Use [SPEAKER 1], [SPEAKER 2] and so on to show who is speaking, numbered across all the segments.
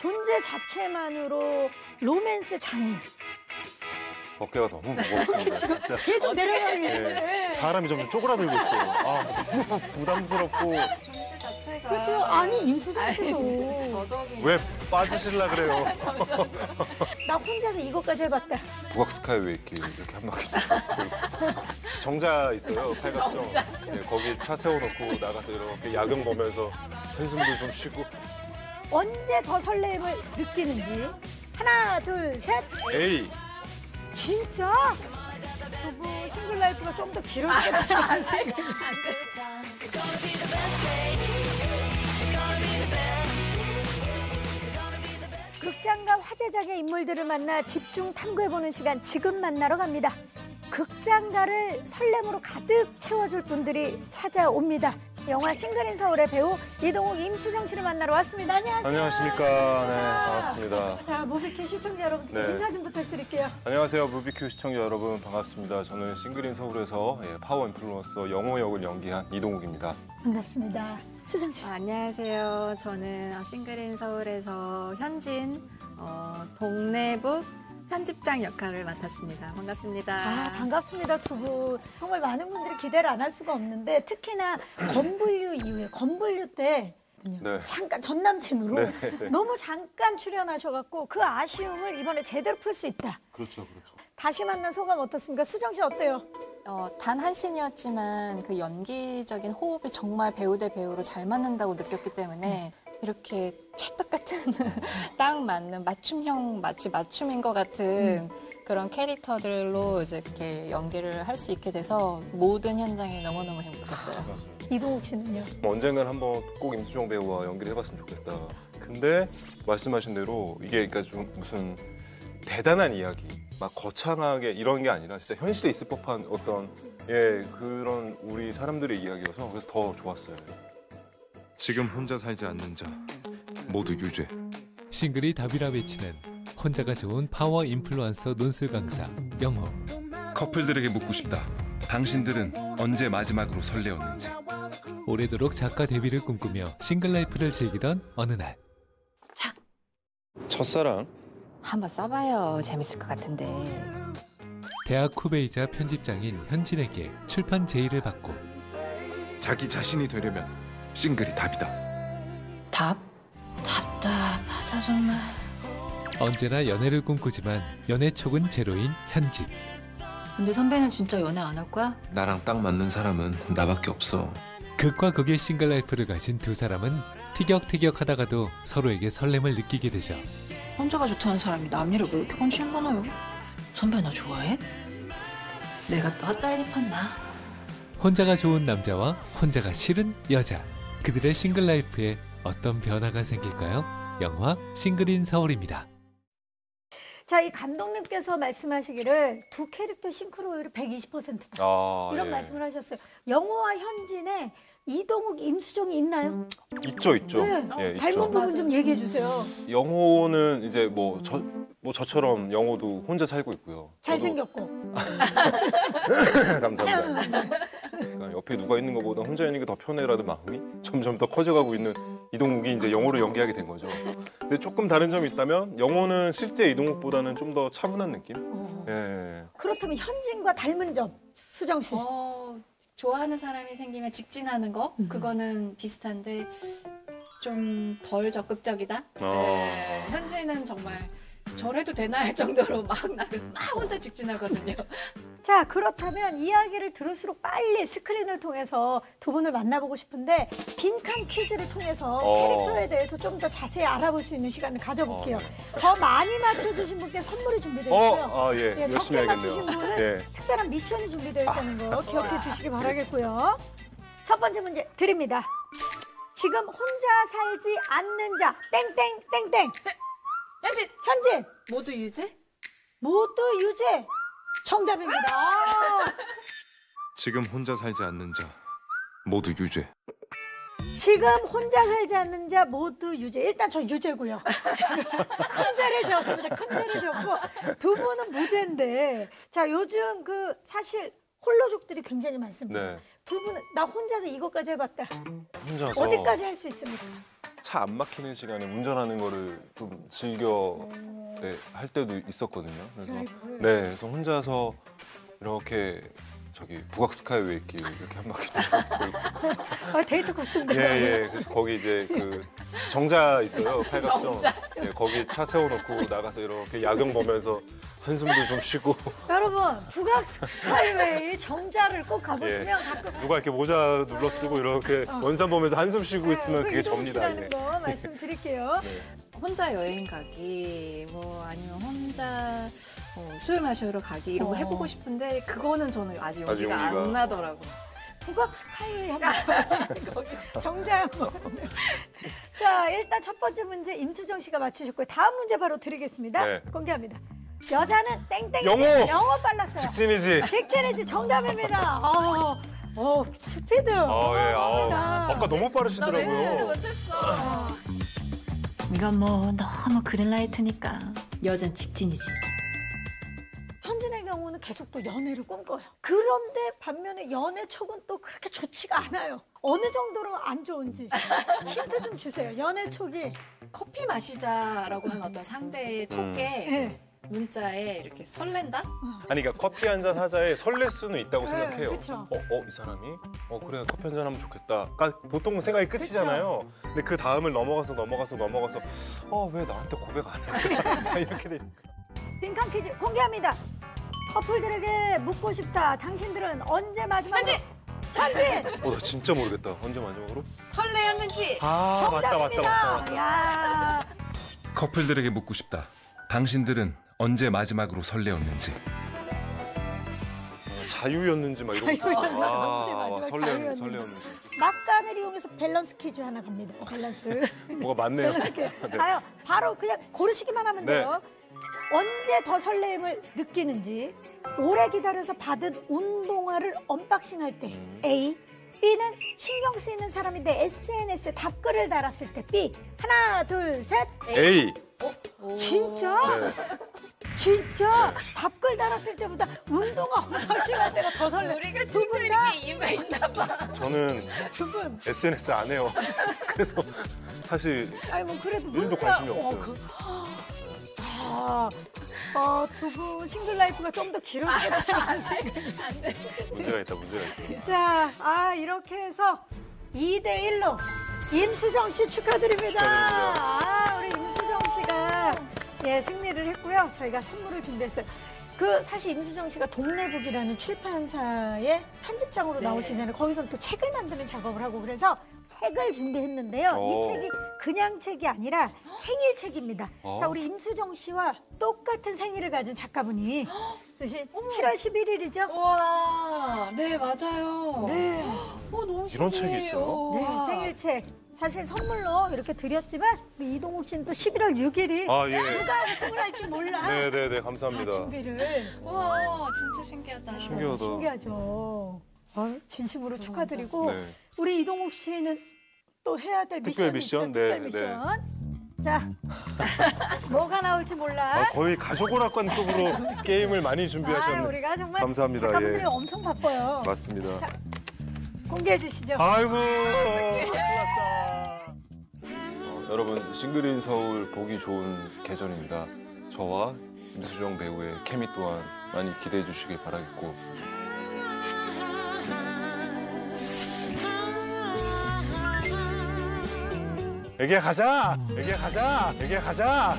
[SPEAKER 1] 존재 자체만으로 로맨스 장인.
[SPEAKER 2] 어깨가 너무 무거웠습니다. 진짜.
[SPEAKER 1] 계속 내려가는 게.
[SPEAKER 2] 네. 사람이 점점 쪼그라들고 있어요. 너무 부담스럽고.
[SPEAKER 3] 존재 자체가.
[SPEAKER 1] 그렇죠. 아니 임수정 씨도.
[SPEAKER 3] 더더욱이.
[SPEAKER 2] 왜 빠지실라 그래요?
[SPEAKER 1] 나 혼자서 이것까지 해봤다.
[SPEAKER 2] 북악 스카이웨이 길 이렇게 한 바퀴. 정자 있어요, 팔각정.
[SPEAKER 3] 정자.
[SPEAKER 2] 네, 거기 차 세워놓고 나가서 이렇게 야경 보면서 한숨도 좀 쉬고.
[SPEAKER 1] 언제 더 설렘을 느끼는지. 하나, 둘, 셋.
[SPEAKER 2] 에이.
[SPEAKER 1] 진짜? 두부 싱글 라이프가 좀 더 길어지겠다. 극장과 화제작의 인물들을 만나 집중 탐구해보는 시간 지금 만나러 갑니다. 극장가를 설렘으로 가득 채워줄 분들이 찾아옵니다. 영화 싱글인 서울의 배우 이동욱, 임수정 씨를 만나러 왔습니다. 안녕하세요.
[SPEAKER 2] 안녕하십니까. 네, 반갑습니다.
[SPEAKER 1] 자, 무비큐 시청자 여러분께
[SPEAKER 2] 네.
[SPEAKER 1] 인사 좀 부탁드릴게요.
[SPEAKER 2] 안녕하세요, 무비큐 시청자 여러분. 반갑습니다. 저는 싱글인 서울에서 파워 인플루언서 영호 역을 연기한 이동욱입니다.
[SPEAKER 1] 반갑습니다. 수정 씨.
[SPEAKER 3] 안녕하세요. 저는 싱글인 서울에서 현진 동래북 편집장 역할을 맡았습니다. 반갑습니다.
[SPEAKER 1] 반갑습니다, 두 분. 정말 많은 분들이 기대를 안 할 수가 없는데 특히나 건불류 이후에 건불류 때
[SPEAKER 2] 네.
[SPEAKER 1] 잠깐 전 남친으로
[SPEAKER 2] 네, 네.
[SPEAKER 1] 너무 잠깐 출연하셔갖고 그 아쉬움을 이번에 제대로 풀 수 있다.
[SPEAKER 2] 그렇죠, 그렇죠.
[SPEAKER 1] 다시 만난 소감 어떻습니까? 수정 씨 어때요?
[SPEAKER 3] 단 한 씬이었지만 그 연기적인 호흡이 정말 배우 대 배우로 잘 맞는다고 느꼈기 때문에 이렇게 찰떡 같은 딱 맞는 맞춤형 마치 맞춤인 것 같은 그런 캐릭터들로 이제 이렇게 연기를 할 수 있게 돼서 모든 현장이 너무너무 행복했어요.
[SPEAKER 2] 맞아요.
[SPEAKER 1] 이동욱 씨는요?
[SPEAKER 2] 언젠간 한번 꼭 임수정 배우와 연기를 해봤으면 좋겠다. 근데 말씀하신 대로 이게 그러니까 좀 무슨 대단한 이야기, 막 거창하게 이런 게 아니라 진짜 현실에 있을 법한 어떤 그런 우리 사람들의 이야기여서 그래서 더 좋았어요.
[SPEAKER 4] 지금 혼자 살지 않는 자 모두 유죄.
[SPEAKER 5] 싱글이 답이라 외치는 혼자가 좋은 파워 인플루언서 논술 강사 영호.
[SPEAKER 4] 커플들에게 묻고 싶다. 당신들은 언제 마지막으로 설레었는지.
[SPEAKER 5] 오래도록 작가 데뷔를 꿈꾸며 싱글 라이프를 즐기던 어느 날
[SPEAKER 2] 첫사랑?
[SPEAKER 3] 한번 써봐요. 재밌을 것 같은데.
[SPEAKER 5] 대학 후배이자 편집장인 현진에게 출판 제의를 받고
[SPEAKER 4] 자기 자신이 되려면 싱글이 답이다.
[SPEAKER 3] 답? 답답하다 정말.
[SPEAKER 5] 언제나 연애를 꿈꾸지만 연애 촉은 제로인 현진.
[SPEAKER 3] 근데 선배는 진짜 연애 안 할 거야?
[SPEAKER 6] 나랑 딱 맞는 사람은 나밖에 없어.
[SPEAKER 5] 극과 극의 싱글 라이프를 가진 두 사람은 티격태격하다가도 서로에게 설렘을 느끼게 되죠.
[SPEAKER 3] 혼자가 좋다는 사람이 남 일을 왜 이렇게 관심이 많아요? 선배 나 좋아해? 내가 또 헛다리 짚었나?
[SPEAKER 5] 혼자가 좋은 남자와 혼자가 싫은 여자. 그들의 싱글 라이프에 어떤 변화가 생길까요? 영화 싱글인 서울입니다.
[SPEAKER 1] 자, 이 감독님께서 말씀하시기를 두 캐릭터 싱크로율이 120%다. 이런 말씀을 하셨어요. 영호와 현진의 이동욱, 임수정이 있나요?
[SPEAKER 2] 있죠, 있죠.
[SPEAKER 1] 네.
[SPEAKER 2] 예,
[SPEAKER 1] 닮은
[SPEAKER 2] 있죠.
[SPEAKER 1] 부분 좀 얘기해 주세요.
[SPEAKER 2] 영호는 이제 저처럼 영호도 혼자 살고 있고요.
[SPEAKER 1] 잘생겼고.
[SPEAKER 2] 감사합니다. 그러니까 옆에 누가 있는 것보다 혼자 있는 게 더 편해라는 마음이 점점 더 커져가고 있는 이동욱이 이제 영호를 연기하게 된 거죠. 근데 조금 다른 점이 있다면 영호는 실제 이동욱보다는 좀 더 차분한 느낌? 예.
[SPEAKER 1] 그렇다면 현진과 닮은 점, 수정 씨.
[SPEAKER 3] 좋아하는 사람이 생기면 직진하는 거? 그거는 비슷한데 좀 덜 적극적이다? 네. 현진은 정말 저래도 되나 할 정도로 막 혼자 직진하거든요.
[SPEAKER 1] 자, 그렇다면 이야기를 들을수록 빨리 스크린을 통해서 두 분을 만나보고 싶은데 빈칸 퀴즈를 통해서 캐릭터에 대해서 좀 더 자세히 알아볼 수 있는 시간을 가져볼게요. 더 많이 맞춰주신 분께 선물이 준비되어 있고요.
[SPEAKER 2] 예.
[SPEAKER 1] 적게
[SPEAKER 2] 열심히
[SPEAKER 1] 맞추신
[SPEAKER 2] 해야겠네요.
[SPEAKER 1] 분은
[SPEAKER 2] 예.
[SPEAKER 1] 특별한 미션이 준비되어 있다는 거 기억해 주시기 바라겠고요. 첫 번째 문제 드립니다. 지금 혼자 살지 않는 자 땡땡땡땡. 현진
[SPEAKER 3] 모두 유죄?
[SPEAKER 1] 모두 유죄 정답입니다.
[SPEAKER 4] 지금 혼자 살지 않는 자 모두 유죄.
[SPEAKER 1] 지금 혼자 살지 않는 자 모두 유죄. 일단 저 유죄고요. 큰 죄를 지었습니다. 큰 죄를 지었고 두 분은 무죄인데 자 요즘 그 사실 홀로족들이 굉장히 많습니다.
[SPEAKER 2] 네.
[SPEAKER 1] 두 분은 나 혼자서 이것까지 해봤다.
[SPEAKER 2] 혼자서
[SPEAKER 1] 어디까지 할 수 있습니까?
[SPEAKER 2] 차 안 막히는 시간에 운전하는 거를 좀 즐겨 네, 할 때도 있었거든요. 그래서
[SPEAKER 1] 드라이브를.
[SPEAKER 2] 네, 그래서 혼자서 이렇게 저기 북악 스카이웨이 길 이렇게 한 바퀴
[SPEAKER 1] 데이트 코스인데.
[SPEAKER 2] 예. 그래서 거기 이제 그 정자 있어요. 팔각정. 예, 거기 차 세워놓고 나가서 이렇게 야경 보면서 한숨도 좀 쉬고.
[SPEAKER 1] 여러분 북악 스카이웨이 정자를 꼭 가보시면 가끔
[SPEAKER 2] 누가 이렇게 모자 눌러 쓰고 이렇게 원산 보면서 한숨 쉬고 있으면 그게 접니다.
[SPEAKER 1] 이동시라는 거 말씀드릴게요.
[SPEAKER 2] 네.
[SPEAKER 3] 혼자 여행 가기, 뭐 아니면 혼자 술 마시러 가기 이런 거 해보고 싶은데 그거는 저는 아직 용기가 안
[SPEAKER 2] 용기가.
[SPEAKER 3] 나더라고요.
[SPEAKER 1] 북악 스카이웨이 한번 거기서 정자 한번. 자 일단 첫 번째 문제 임수정 씨가 맞추셨고요. 다음 문제 바로 드리겠습니다.
[SPEAKER 2] 네.
[SPEAKER 1] 공개합니다. 여자는 땡땡이지.
[SPEAKER 2] 영어!
[SPEAKER 1] 영어 빨랐어요.
[SPEAKER 2] 직진이지.
[SPEAKER 1] 직진이지 정답입니다. 스피드.
[SPEAKER 2] 예.
[SPEAKER 1] 감사합니다.
[SPEAKER 2] 아까 너무
[SPEAKER 3] 나
[SPEAKER 2] 빠르시더라고요.
[SPEAKER 3] 왠지 못했어.
[SPEAKER 7] 이건 뭐 너무 그린라이트니까 여전 직진이지.
[SPEAKER 1] 현진의 경우는 계속 또 연애를 꿈꿔요. 그런데 반면에 연애 촉은 또 그렇게 좋지가 않아요. 어느 정도로 안 좋은지 힌트 좀 주세요. 연애 촉이.
[SPEAKER 3] 커피 마시자라고 하는 어떤 상대의 톡에
[SPEAKER 1] 네.
[SPEAKER 3] 문자에 이렇게 설렌다?
[SPEAKER 2] 아니 그러니까 커피 한 잔 하자에 설렐 수는 있다고 생각해요.
[SPEAKER 1] 그쵸.
[SPEAKER 2] 이 사람이 그래 커피 한 잔 하면 좋겠다. 그러니까 보통 생각이 끝이잖아요. 근데 그 다음을 넘어가서 왜 나한테 고백 안 해? 이렇게 돼.
[SPEAKER 1] 빈칸 퀴즈 공개합니다. 커플들에게 묻고 싶다. 당신들은 언제 마지막으로 현진
[SPEAKER 2] 나 진짜 모르겠다. 언제 마지막으로?
[SPEAKER 3] 설레였는지.
[SPEAKER 1] 정답입니다. 야.
[SPEAKER 4] 커플들에게 묻고 싶다. 당신들은 언제 마지막으로 설레었는지.
[SPEAKER 2] 자유였는지 막 이러고 있었어.
[SPEAKER 1] 마지막
[SPEAKER 2] 설레었는지.
[SPEAKER 1] 막간을 이용해서 밸런스 퀴즈 하나 갑니다. 밸런스.
[SPEAKER 2] 뭐가 많네요.
[SPEAKER 1] 밸런스 퀴즈. 가요. 바로 그냥 고르시기만 하면 돼요. 언제 더 설렘을 느끼는지. 오래 기다려서 받은 운동화를 언박싱할 때. A. B는 신경 쓰이는 사람인데 SNS에 답글을 달았을 때. B. 하나, 둘, 셋.
[SPEAKER 2] A.
[SPEAKER 1] 진짜? 진짜? 답글 달았을 때보다 운동화 언박싱할 때가 더 설레.
[SPEAKER 3] 우리가
[SPEAKER 1] 두 분 다?
[SPEAKER 3] 이유가 있나 봐.
[SPEAKER 2] 저는
[SPEAKER 1] 두 분.
[SPEAKER 2] SNS 안 해요. 그래서 사실
[SPEAKER 1] 아니 뭐 그래도
[SPEAKER 2] 일도
[SPEAKER 1] 문자.
[SPEAKER 2] 관심이 없어요.
[SPEAKER 1] 두 분 싱글 라이프가 좀 더 길어지겠다는 생각이.
[SPEAKER 2] 문제가 있어.
[SPEAKER 1] 자, 이렇게 해서 2대1로 임수정 씨 축하드립니다. 우리 임수정 씨가 승리를 했고요. 저희가 선물을 준비했어요. 사실 임수정 씨가 동네북이라는 출판사의 편집장으로 나오시잖아요. 거기서 또 책을 만드는 작업을 하고 그래서 책을 준비했는데요. 이 책이 그냥 책이 아니라 생일책입니다. 자, 우리 임수정 씨와 똑같은 생일을 가진 작가분이 쓰신 7월 11일이죠?
[SPEAKER 3] 우와, 네, 맞아요.
[SPEAKER 1] 네.
[SPEAKER 3] 너무
[SPEAKER 2] 이런
[SPEAKER 3] 신기해요.
[SPEAKER 2] 책이 있어요?
[SPEAKER 1] 네, 생일책. 사실 선물로 이렇게 드렸지만 우리 이동욱 씨는 또 11월 6일이
[SPEAKER 2] 예.
[SPEAKER 1] 누가 우승을 할지 몰라.
[SPEAKER 2] 네네네 감사합니다.
[SPEAKER 1] 준비를.
[SPEAKER 3] 우와, 진짜 신기하다.
[SPEAKER 2] 신기하다.
[SPEAKER 1] 신기하죠. 진심으로 축하드리고
[SPEAKER 2] 네.
[SPEAKER 1] 우리 이동욱 씨는 또 해야 될
[SPEAKER 2] 특별
[SPEAKER 1] 미션이 있죠.
[SPEAKER 2] 미션?
[SPEAKER 1] 특별
[SPEAKER 2] 네,
[SPEAKER 1] 미션. 자, 뭐가 나올지 몰라.
[SPEAKER 2] 거의 가족오락관 쪽으로 게임을 많이 준비하셨네.
[SPEAKER 1] 우리가 정말
[SPEAKER 2] 감사합니다.
[SPEAKER 1] 작가분들이
[SPEAKER 2] 예.
[SPEAKER 1] 엄청 바빠요.
[SPEAKER 2] 맞습니다.
[SPEAKER 1] 자, 공개해 주시죠.
[SPEAKER 2] 아이고 큰일났다. 여러분 싱글인 서울 보기 좋은 계절입니다. 저와 임수정 배우의 케미 또한 많이 기대해 주시길 바라겠고 애기야 가자! 애기야 가자! 애기야 가자!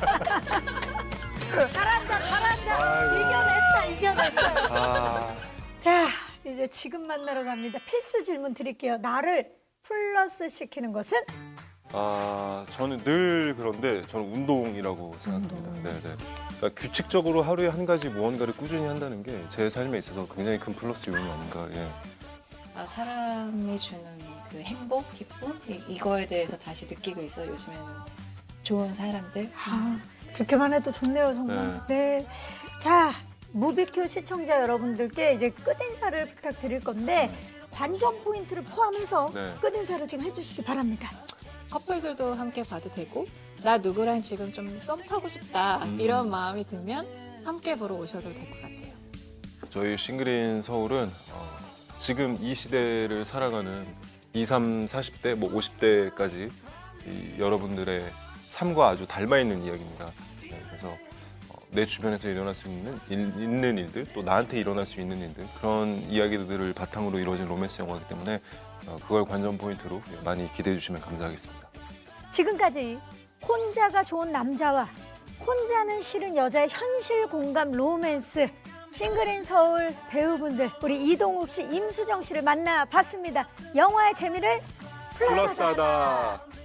[SPEAKER 1] 잘한다. 이겨냈어요.
[SPEAKER 2] 아,
[SPEAKER 1] 자, 이제 지금 만나러 갑니다. 필수 질문 드릴게요. 나를 플러스 시키는 것은?
[SPEAKER 2] 저는 늘 그런데 저는 운동이라고 생각합니다. 네네. 그러니까 규칙적으로 하루에 한 가지 무언가를 꾸준히 한다는 게 제 삶에 있어서 굉장히 큰 플러스 요인이 아닌가. 예.
[SPEAKER 3] 사람이 주는 그 행복, 기쁨 이거에 대해서 다시 느끼고 있어요. 요즘에는 좋은 사람들.
[SPEAKER 1] 듣기만 해도 좋네요, 정말. 네. 자, 무비큐 시청자 여러분들께 이제 끝인사를 부탁드릴 건데 관전 포인트를 포함해서
[SPEAKER 2] 네.
[SPEAKER 1] 끝인사를 좀 해주시기 바랍니다.
[SPEAKER 3] 커플들도 함께 봐도 되고 나 누구랑 지금 좀 썸 타고 싶다 이런 마음이 들면 함께 보러 오셔도 될 것 같아요.
[SPEAKER 2] 저희 싱글인 서울은 지금 이 시대를 살아가는 20, 30대, 뭐 50대까지 여러분들의 삶과 아주 닮아 있는 이야기입니다. 그래서 내 주변에서 일어날 수 있는 일들, 또 나한테 일어날 수 있는 일들, 그런 이야기들을 바탕으로 이루어진 로맨스 영화이기 때문에 그걸 관전 포인트로 많이 기대해 주시면 감사하겠습니다.
[SPEAKER 1] 지금까지 혼자가 좋은 남자와 혼자는 싫은 여자의 현실 공감 로맨스 싱글인 서울 배우분들 우리 이동욱 씨, 임수정 씨를 만나봤습니다. 영화의 재미를 플러스하다.